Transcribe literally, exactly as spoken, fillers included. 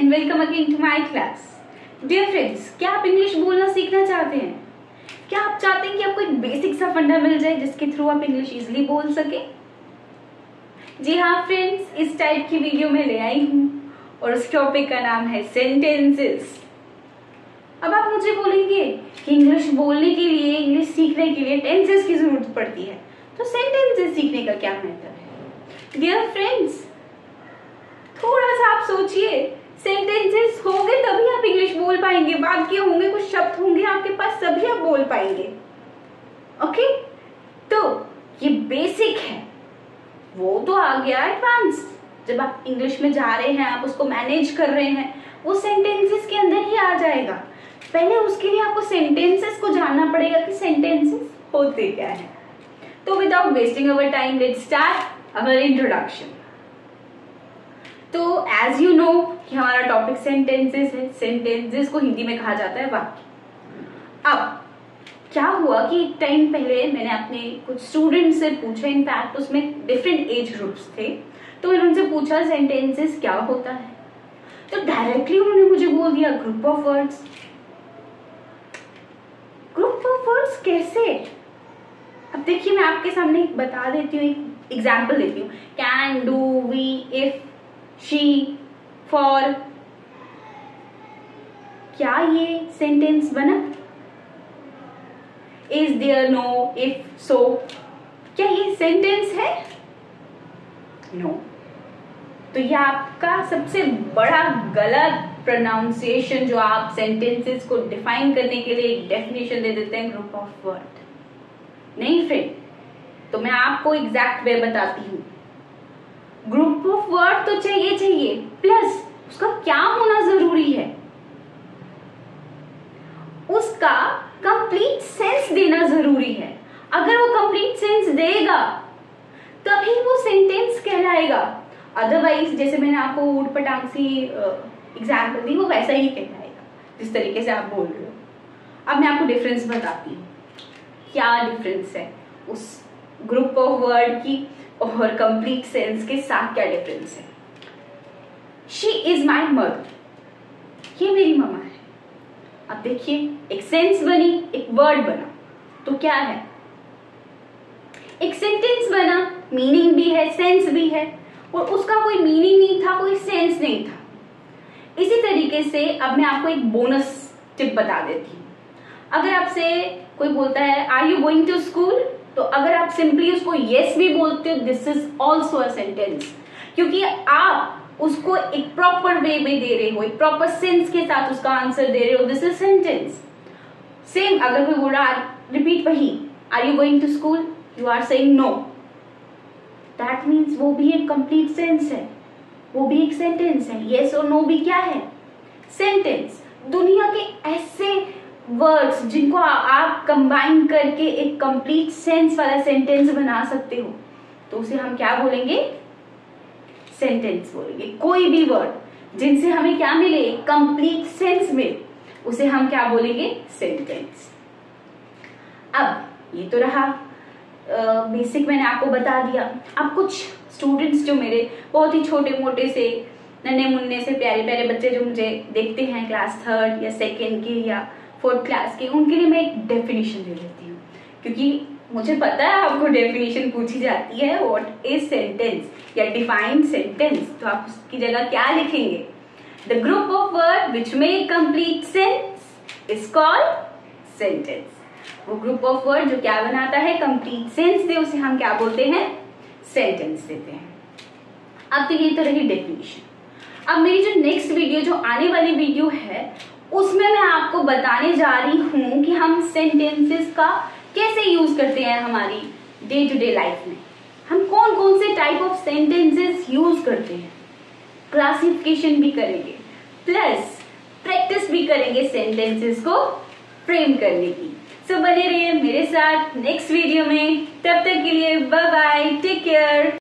and welcome again to my class. Dear friends, क्या आप English बोलना सीखना चाहते हैं? क्या आप चाहते हैं कि आपको एक बेसिक सा फंडा मिल जाए जिसके थ्रू आप इंग्लिश इजीली बोल सके? जी हाँ फ्रेंड्स, इस टाइप की वीडियो में ले आई हूँ और उस टॉपिक का नाम है सेंटेंसेस। अब आप मुझे बोलेंगे कि इंग्लिश बोलने के लिए, इंग्लिश सीखने के लिए टेंसेस की जरूरत पड़ती है, तो सेंटेंसेस सीखने का क्या मतलब है? डियर फ्रेंड्स, थोड़ा सा आप सोचिए, सेंटेंसेस होंगे तभी आप इंग्लिश बोल पाएंगे, वाक्य होंगे, कुछ शब्द होंगे आपके पास, तभी आप बोल पाएंगे। ओके, तो ये बेसिक है, वो तो आ गया एडवांस। जब आप इंग्लिश में जा रहे हैं, आप उसको मैनेज कर रहे हैं, वो सेंटेंसेस के अंदर ही आ जाएगा। पहले उसके लिए आपको सेंटेंसेस को जानना पड़ेगा कि सेंटेंसेस होते क्या है। तो without wasting our time, let's start our introduction. तो एज यू नो कि हमारा टॉपिक सेंटेंसेस है। सेंटेंसेस को हिंदी में कहा जाता है वाक्य। अब क्या हुआ कि एक टाइम पहले मैंने अपने कुछ स्टूडेंट से पूछा, इनफैक्ट उसमें डिफरेंट एज ग्रुप्स थे, तो मैंने उनसे पूछा सेंटेंसेस क्या होता है, तो डायरेक्टली उन्होंने मुझे बोल दिया group of words. Group of words कैसे? अब देखिए, मैं आपके सामने एक बता देती हूँ, एक एग्जाम्पल देती हूँ। Can, do, we, if, she, for, क्या ये सेंटेंस बना? Is there, no, if, so, क्या ये सेंटेंस है? No no. तो ये आपका सबसे बड़ा गलत प्रोनाउंसिएशन, जो आप सेंटेंसेस को डिफाइन करने के लिए एक डेफिनेशन दे देते हैं ग्रुप ऑफ वर्ड। नहीं फ्रेंड, तो मैं आपको एग्जैक्ट वे बताती हूँ। ग्रुप ऑफ वर्ड तो चाहिए चाहिए, प्लस उसका क्या होना जरूरी है, उसका कंप्लीट सेंस देना जरूरी है। अगर वो कंप्लीट सेंस देगा तभी वो सेंटेंस कहलाएगा। अदरवाइज, जैसे मैंने आपको ऊट पटांग सी एग्जाम्पल दी, वो वैसा ही कहलाएगा जिस तरीके से आप बोल रहे हो। अब मैं आपको डिफरेंस बताती हूँ, क्या डिफरेंस है उस ग्रुप ऑफ वर्ड की और कंप्लीट सेंस के साथ, क्या डिफरेंस है। शी इज माई मदर, ये मेरी मम्मा है। अब देखिए, एक सेंस बनी, एक वर्ड बना, तो क्या है, एक सेंटेंस बना, मीनिंग भी है, सेंस भी है, और उसका कोई मीनिंग नहीं था, कोई सेंस नहीं था। इसी तरीके से अब मैं आपको एक बोनस टिप बता देती हूँ। अगर आपसे कोई बोलता है are you going to school, तो अगर आप सिंपली उसको यस भी बोलते हो, this is also a sentence, क्योंकि आप उसको एक प्रॉपर वे में दे रहे हो, एक प्रॉपर सेंस के साथ उसका आंसर दे रहे हो, दिस इज सेंटेंस। सेम अगर कोई बोल रहा है, रिपीट वही, are you going to school, you are saying no, that means वो भी एक कंप्लीट सेंस है, वो भी एक सेंटेंस है। येस और नो भी क्या है, सेंटेंस। दुनिया के ऐसे वर्ड्स जिनको आप कंबाइन करके एक कंप्लीट सेंस वाला सेंटेंस बना सकते हो, तो उसे हम क्या बोलेंगे, सेंटेंस बोलेंगे। कोई भी वर्ड जिनसे हमें क्या मिले, कंप्लीट सेंस मिले, उसे हम क्या बोलेंगे, सेंटेंस। अब ये तो रहा बेसिक, uh, मैंने आपको बता दिया। अब कुछ स्टूडेंट्स जो मेरे बहुत ही छोटे मोटे से, नन्हे मुन्ने से प्यारे प्यारे बच्चे जो मुझे देखते हैं क्लास थर्ड या सेकेंड के या फोर्थ क्लास के, उनके लिए मैं एक डेफिनेशन दे देती हूँ, क्योंकि मुझे पता है आपको डेफिनेशन पूछी जाती है व्हाट इज सेंटेंस या डिफाइन सेंटेंस, तो आप उसकी जगह क्या लिखेंगे, the group of word which make complete sense is called sentence. वो ग्रुप ऑफ वर्ड जो क्या बनाता है, कंप्लीट सेंस दे, उसे हम क्या बोलते हैं, सेंटेंस देते हैं। अब तो ये तो रही डेफिनेशन। अब मेरी जो नेक्स्ट वीडियो, जो आने वाली वीडियो है, उसमें मैं आपको बताने जा रही हूं कि हम सेंटेंसेस का कैसे यूज करते हैं हमारी डे टू डे लाइफ में। हम कौन कौन से टाइप ऑफ सेंटेंसेस यूज करते हैं, क्लासिफिकेशन भी करेंगे, प्लस प्रैक्टिस भी करेंगे सेंटेंसेस को फ्रेम करने की। सो बने रहिए मेरे साथ नेक्स्ट वीडियो में, तब तक के लिए बाय बाय, टेक केयर।